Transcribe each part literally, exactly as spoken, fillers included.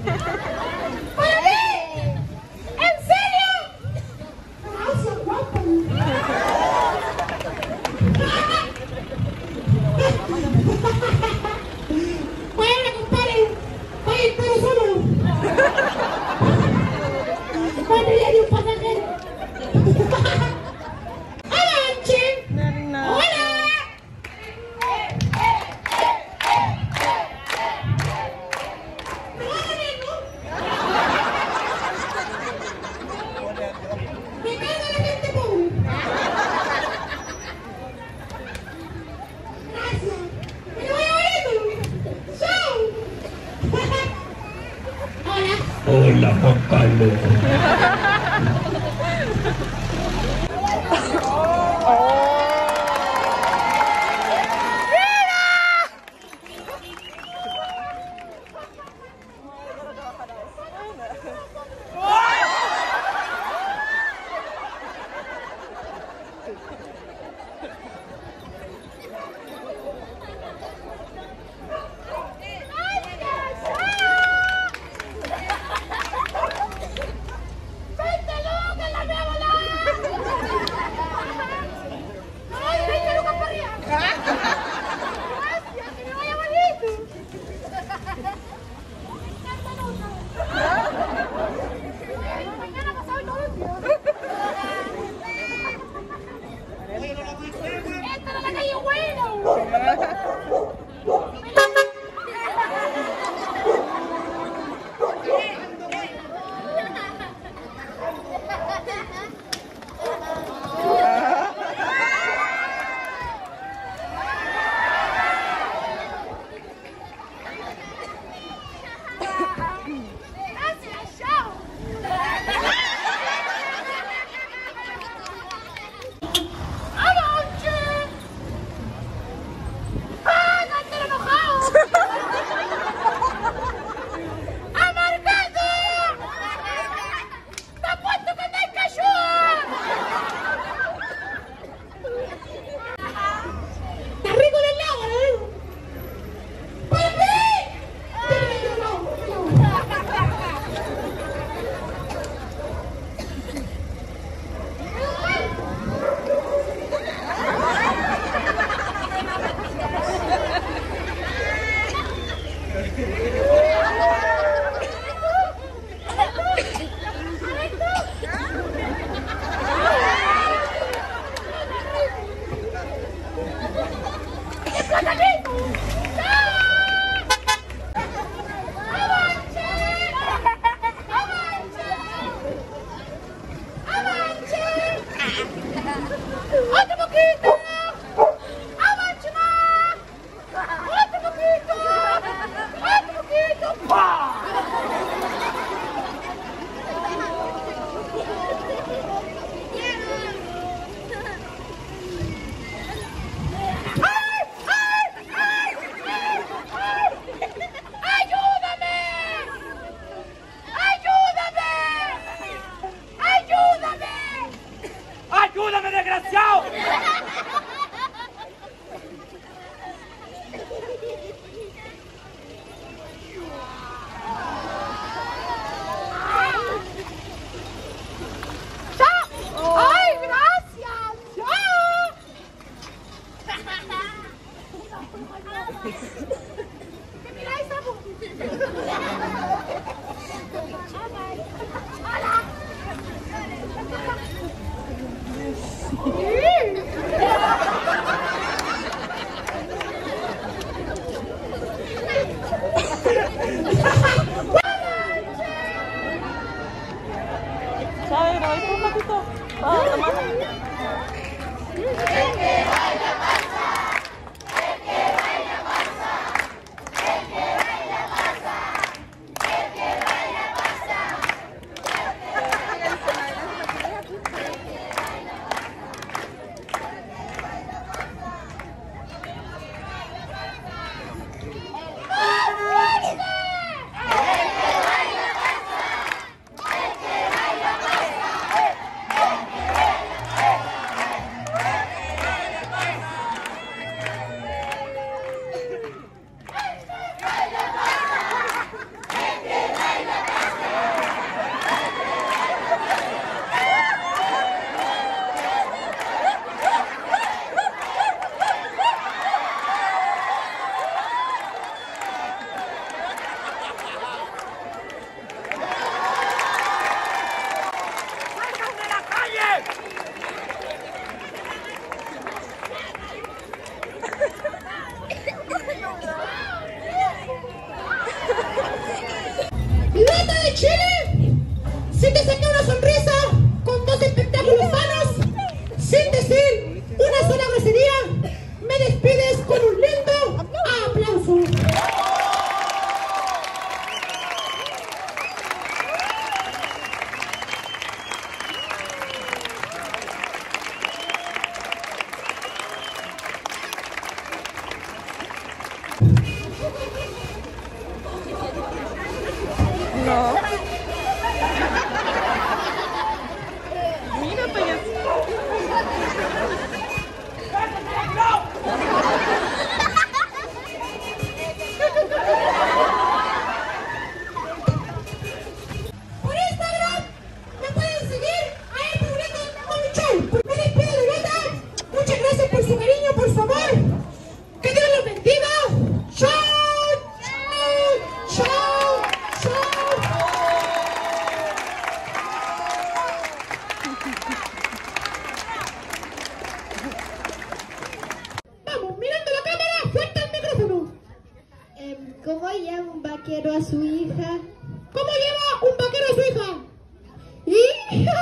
¡Para mí! ¿En serio? Gracias, guapo. Bueno, compadre, oye, pero solo. Cuando llegue un pasajero. ¡Hola, Anche! ¡Hola! Me cago en la gente pobre. Gracias. Me voy a bonito. Chao. Hola. Hola, Juan Carlos. ¡Otro poquito! ¡Avanche más! ¡Otro poquito! ¡Otro poquito! lleva un vaquero a su hija? ¿Cómo lleva un vaquero a su hija? ¡Hija!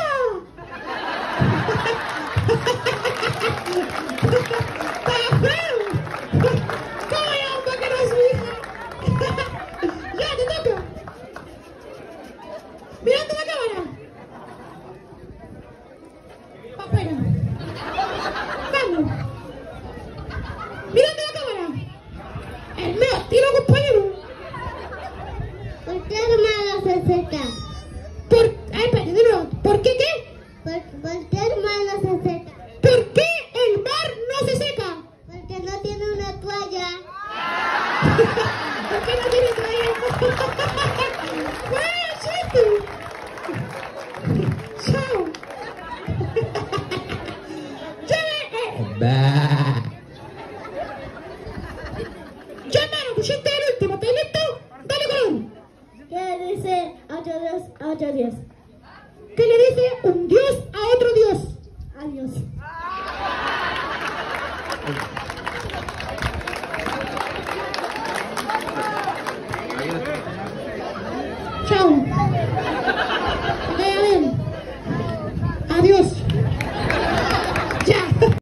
¡Está feo! ¿Cómo lleva un vaquero a su hija? ¡Ya, te toca! ¡Mirando la cámara! ¡Pa' afuera! ¡Vamos! ¡Mirando la cámara! ¡El mío, tiro, compañero! ¿Por qué el mar no se seca? ¿Por qué? Espérate, de nuevo. ¿Por qué qué? ¿Por, por qué el mar no se seca? ¿Por qué el mar no se seca? Porque no tiene una toalla. ¿Por qué no tiene toalla? ¡Bueno, chiste! ¡Chao! ¡Ya ve! Eh. ¡Ya, hermano! Tu chiste es el último. ¿Estás listo? ¡Dale color! ¿Qué dice ocho diez a ocho diez? ¿Qué le dice un dios a otro dios? Adiós. ¡Chao!